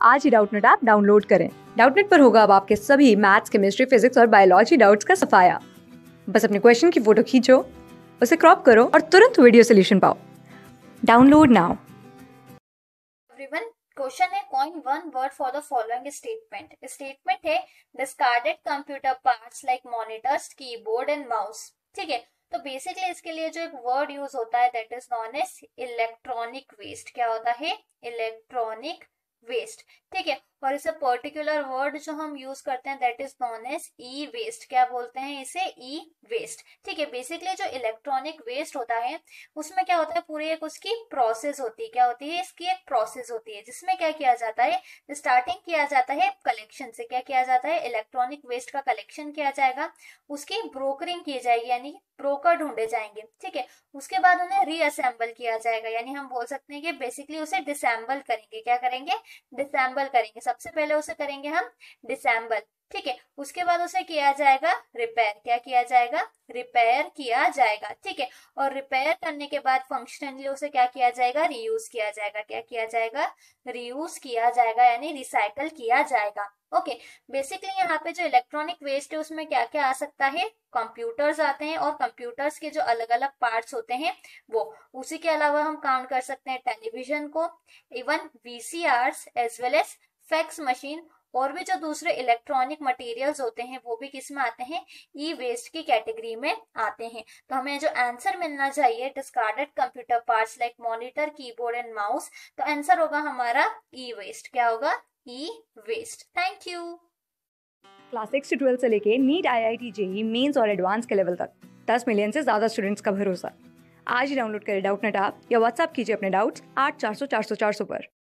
आज ही Doubtnut app download करें। डाउटनेट पर होगा अब आपके सभी मैथ्स, केमिस्ट्री, फिजिक्स और बायोलॉजी डाउट्स का सफाया। बस अपने क्वेश्चन की फोटो खींचो, उसे क्रॉप करो और तुरंत वीडियो सोल्यूशन पाओ। Download now. एवरीवन, क्वेश्चन है coin one word for the following statement. Statement है discarded computer parts like monitors, keyboard and mouse. ठीक है, तो बेसिकली इसके लिए जो एक वर्ड यूज होता है that is known as electronic waste. क्या होता है? Electronic waste. ठीक है, और इसे पर्टिकुलर वर्ड जो हम यूज करते हैं that is known as e waste. क्या बोलते हैं इसे? E waste. ठीक है, बेसिकली जो इलेक्ट्रॉनिक वेस्ट होता है उसमें क्या होता है, पूरी एक उसकी प्रोसेस होती है। क्या होती है? इसकी एक प्रोसेस होती है जिसमें क्या किया जाता है, स्टार्टिंग किया जाता है कलेक्शन से। क्या किया जाता है? इलेक्ट्रॉनिक वेस्ट का कलेक्शन किया जाएगा, उसकी ब्रोकरिंग की जाएगी यानी ब्रोकर ढूंढे जाएंगे। ठीक है, उसके बाद उन्हें रीअसेंबल किया जाएगा यानी हम बोल सकते हैं कि बेसिकली उसे डिसम्बल करेंगे। क्या करेंगे? डिसम्बल करेंगे। सबसे पहले उसे करेंगे हम डिसम्बल। ठीक है, उसके बाद उसे किया जाएगा रिपेयर। क्या किया जाएगा? रिपेयर किया जाएगा। ठीक है, और रिपेयर करने के बाद फंक्शनली उसे क्या किया जाएगा? रीयूज किया जाएगा। क्या किया जाएगा? रीयूज किया जाएगा यानी रिसाइकल किया जाएगा। ओके, बेसिकली यहाँ पे जो इलेक्ट्रॉनिक वेस्ट है उसमें क्या क्या आ सकता है? कंप्यूटर्स आते हैं, और कंप्यूटर्स के जो अलग अलग पार्ट्स होते हैं वो। उसी के अलावा हम काउंट कर सकते हैं टेलीविजन को, even VCRs as well as fax machine, और भी जो दूसरे इलेक्ट्रॉनिक मटेरियल्स होते हैं वो भी किस में आते हैं? ई वेस्ट की कैटेगरी में आते हैं। तो हमें जो आंसर मिलना चाहिए discarded computer parts like monitor, keyboard and mouse, तो आंसर होगा हमारा ई वेस्ट। क्या होगा? E waste. Thank you. Class 6 से 12 से लेके नीट, IIT, जेईई मेंस और एडवांस के लेवल तक 10 मिलियन से ज्यादा स्टूडेंट्स का भरोसा। आज ही डाउनलोड करें डाउटनेट ऐप या व्हाट्सएप कीजिए अपने डाउट्स 8400 400 400 पर।